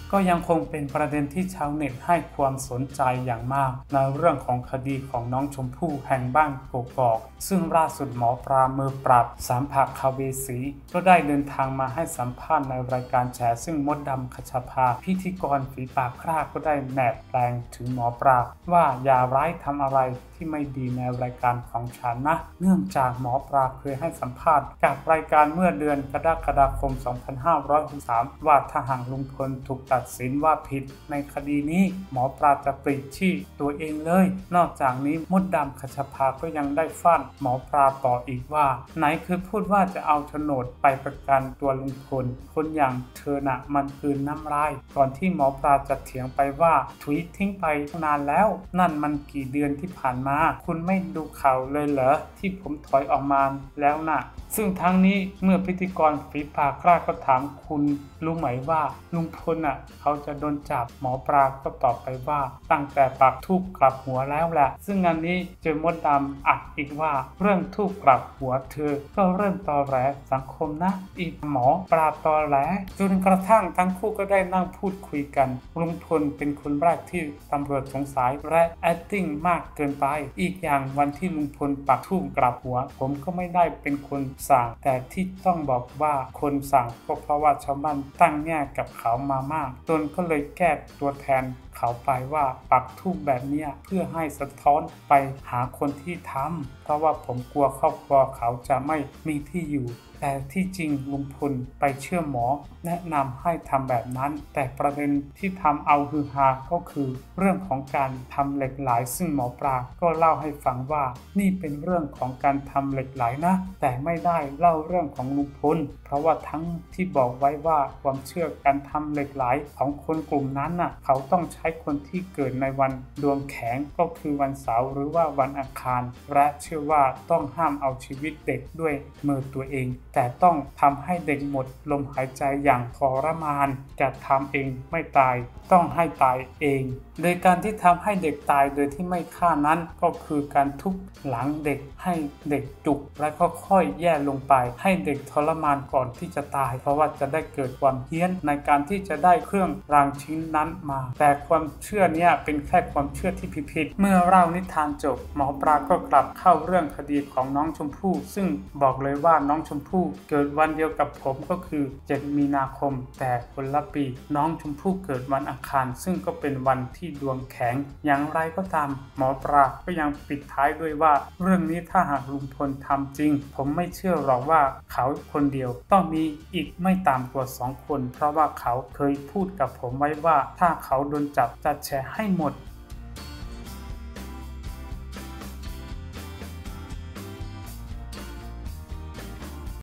ก็ยังคงเป็นประเด็นที่ชาวเน็ตให้ความสนใจอย่างมากในเรื่องของคดีของน้องชมพู่แห่งบ้านกกอกซึ่งล่าสุดหมอปลามือปราบสามภเวสีก็ได้เดินทางมาให้สัมภาษณ์ในรายการแฉซึ่งมดดำคชภาพิธีกรฝีปากกล้าก็ได้แนบแรงถึงหมอปลาว่าอย่าร้ายทำอะไรที่ไม่ดีในรายการของฉันนะเนื่องจากหมอปลาเคยให้สัมภาษณ์กับรายการเมื่อเดือนกรกฎาคม 2563 ว่าถ้าหากลุงพลถูกตัดสินว่าผิดในคดีนี้หมอปลาจะปลีกชีพตัวเองเลยนอกจากนี้มดดำคชภาก็ยังได้ฟาดหมอปลาต่ออีกว่าไหนคือพูดว่าจะเอาโฉนดไปประกันตัวลุงพลคนอย่างเธอน่ะมันคืนน้ำลายก่อนที่หมอปลาจะเถียงไปว่าถุยทิ้งไปนานแล้วนั่นมันกี่เดือนที่ผ่านมาคุณไม่ดูข่าวเลยเหรอที่ผมถอยออกมาแล้วน่ะซึ่งทั้งนี้เมื่อพิธีกรฝีปากกล้าก็ถามคุณรู้ไหมว่าลุงพลน่ะเขาจะโดนจับหมอปลาก็ตอบไปว่าตั้งแต่ปักธูปกลับหัวแล้วแหละซึ่งงานนี้เจอมดดำอัดอีกว่าเรื่องธูปกลับหัวเธอก็เริ่มตอแหลสังคมนะอีกหมอปลาตอแหลจนกระทั่งทั้งคู่ก็ได้นั่งพูดคุยกันลุงพลเป็นคนแรกที่ตำรวจสงสัยและ acting มากเกินไปอีกอย่างวันที่ลุงพลปักธูปกลับหัวผมก็ไม่ได้เป็นคนสั่งแต่ที่ต้องบอกว่าคนสั่งก็เพราะว่าชาวบ้านตั้งแง่กับเขามามากตนก็เลยแก้ตัวแทนเขาไปว่าปักธูปแบบนี้เพื่อให้สะท้อนไปหาคนที่ทำเพราะว่าผมกลัวครอบครัวเขาจะไม่มีที่อยู่แต่ที่จริงลุงพลไปเชื่อหมอแนะนำให้ทำแบบนั้นแต่ประเด็นที่ทำเอาฮือฮาก็คือเรื่องของการทำเหล็กไหลซึ่งหมอปลาก็เล่าให้ฟังว่านี่เป็นเรื่องของการทำเหล็กไหลนะแต่ไม่ได้เล่าเรื่องของลุงพลเพราะว่าทั้งที่บอกไว้ว่าความเชื่อการทำเหล็กไหลของคนกลุ่มนั้นน่ะเขาต้องใช้คนที่เกิดในวันดวงแข็งก็คือวันเสาร์หรือว่าวันอังคารและเชื่อว่าต้องห้ามเอาชีวิตเด็กด้วยมือตัวเองแต่ต้องทำให้เด็กหมดลมหายใจอย่างทรมานจะทำเองไม่ตายต้องให้ตายเองโดยการที่ทำให้เด็กตายโดยที่ไม่ฆ่านั้นก็คือการทุบหลังเด็กให้เด็กจุกและก็ค่อยแย่ลงไปให้เด็กทรมานก่อนที่จะตายเพราะว่าจะได้เกิดความเฮี้ยนในการที่จะได้เครื่องรางชิ้นนั้นมาแต่ความเชื่อเนี้ยเป็นแค่ความเชื่อที่ผิดเมื่อเล่านิทานจบหมอปลาก็กลับเข้าเรื่องคดีของน้องชมพู่ซึ่งบอกเลยว่าน้องชมพู่เกิดวันเดียวกับผมก็คือ7 มีนาคมแต่คนละปีน้องชมพู่เกิดวันอังคารซึ่งก็เป็นวันที่ดวงแข็งอย่างไรก็ตามหมอปลาก็ยังปิดท้ายด้วยว่าเรื่องนี้ถ้าหากลุงพลทำจริงผมไม่เชื่อหรอกว่าเขาคนเดียวต้องมีอีกไม่ต่ำกว่า2 คนเพราะว่าเขาเคยพูดกับผมไว้ว่าถ้าเขาโดนจับจะแฉให้หมด